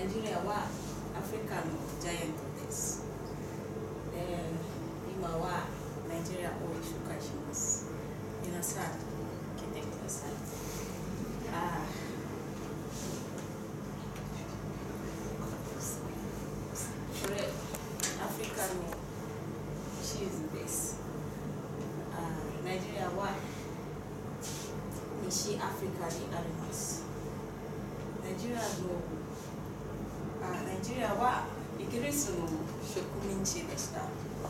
イジェリアはアフリカのジャイアントです。今はナイジェリアを紹介します。皆さん、来てください。これ、アフリカの地図です。ナイジェリアは西アフリカにあります。ナイジェリアはイギリスの植民地でした。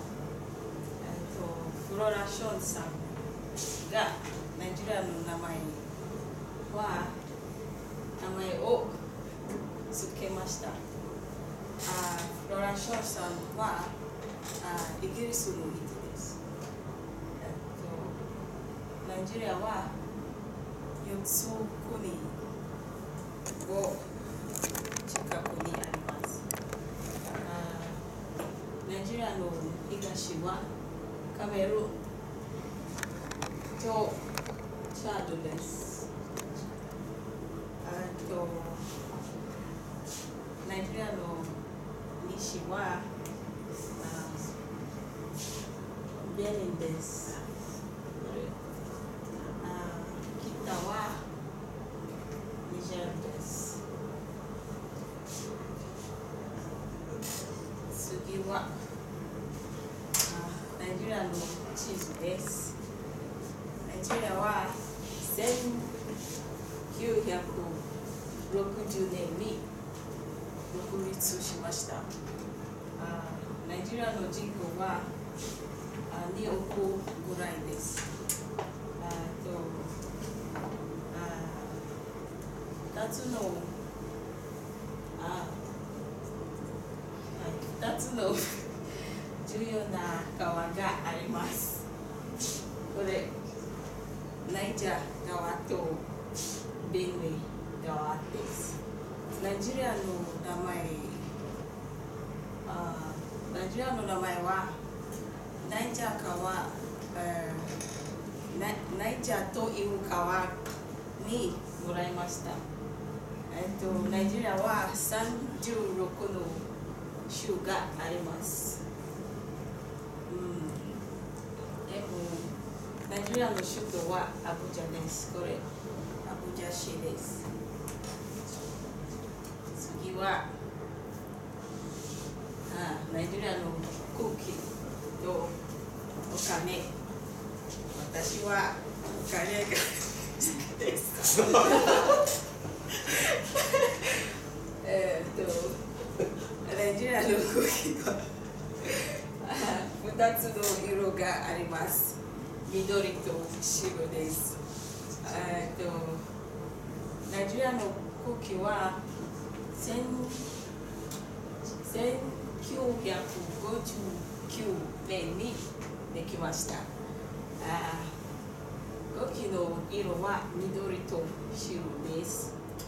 フロラ・ショーンさんがナイジェリアの名前を付けました。フロラ・ショーンさんはイギリスの人です。ナイジェリアは4つ国を近くにあります。ナイジェリアの東はカメルーンとチャドです。ナイジェリアの西はベニンです。北はニジェールです。次はナイジェリアの地図です。ナイジェリアは1960年に独立しました。ナイジェリアの人口は2億ぐらいです。2つの重要な川があります。これ、ナイジャー川とベンウェイ川です。ナイジェリアの名前はナイジャーという川にもらいました。ナイジェリアは36の州があります。ナイジェリアの首都はアブジャです。これ、アブジャ市です。次は、ナイジェリアの空気とお金。私はお金が好きです。ナイジェリアの空気は2つの色があります。緑と白です。ナイジェリアの空気は1959年にできました。空気の色は緑と白です。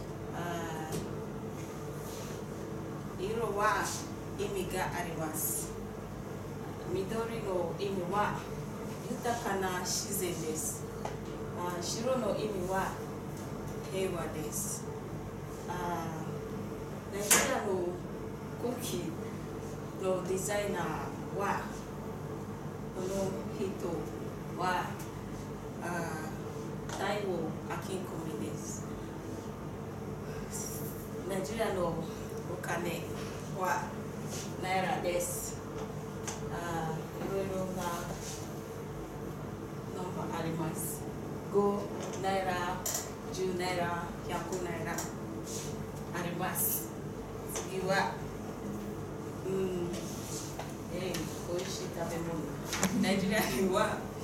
色は意味があります。緑の意味は豊かな自然です。白の意味は平和です。ナイジェリアの国旗のデザイナーはこの人は太陽アキンコミです。ナイジェリアのお金はナイラです。いろいろなのがあります。5ナイラ、10ナイラ、100ナイラあります。次は、おいしい食べ物。ナイジェリアには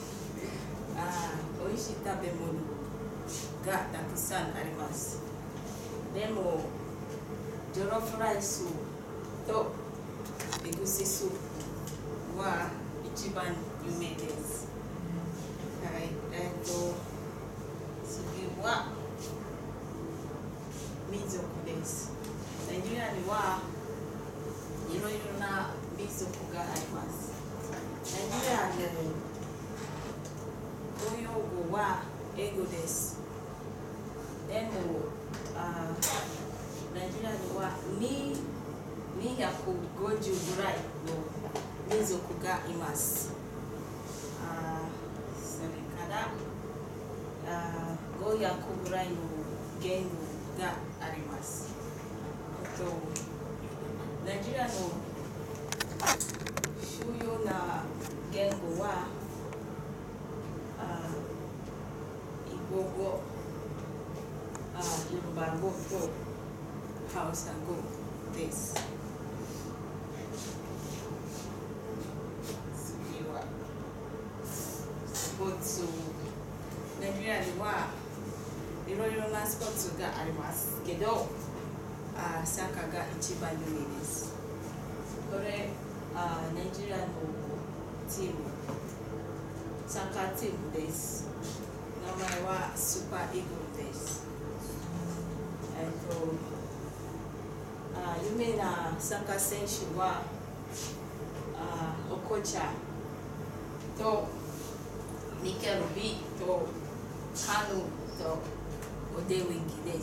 おいしい食べ物がたくさんあります。でも、ジョロフライスとエグシスープは一番有名です。次は民族です。ナイジェリアにはいろいろな民族があります。ナイジェリアの公用語は英語です。でも、 ナイジェリアには250ぐらいの民族がいます。それから500ぐらいの言語があります。ナイジェリアの主要な言語はイボ語、ヨルバ語とハウサ語です。次はスポーツ。ナイジェリアにはいろいろなスポーツがありますけど、サッカーが一番有名です。これナイジェリアのチーム、サッカーチームです。名前はスーパーイーグルです。有名なサッカー選手はオコチャとミケルビとカヌとオデウィンギです。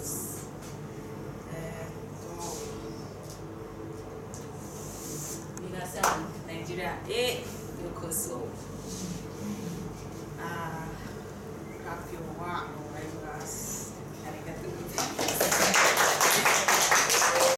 皆さん、ナイジェリアへようこそ。発表は終わります。ありがとうございます。